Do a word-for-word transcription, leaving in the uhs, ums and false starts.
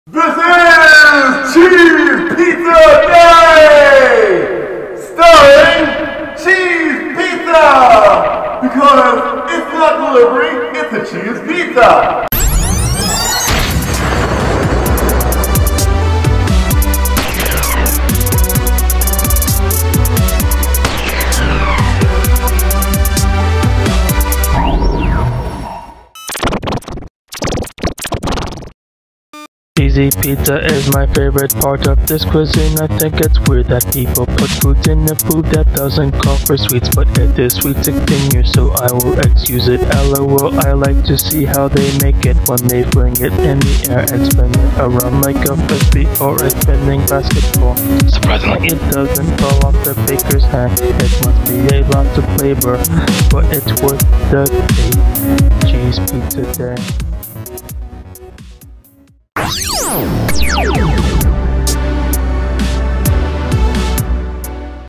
This is Cheese Pizza Day! Starring Cheese Pizza! Because it's not delivery, it's a cheese pizza! Cheesy pizza is my favorite part of this cuisine. I think it's weird that people put fruit in a food that doesn't call for sweets, but it is sweet sixteen years, so I will excuse it. Lol, I like to see how they make it when they fling it in the air and spin it around like a frisbee or a spinning basketball. Surprisingly, it doesn't fall off the baker's hand. It must be a lot of flavor, but it's worth the taste. Cheese pizza day.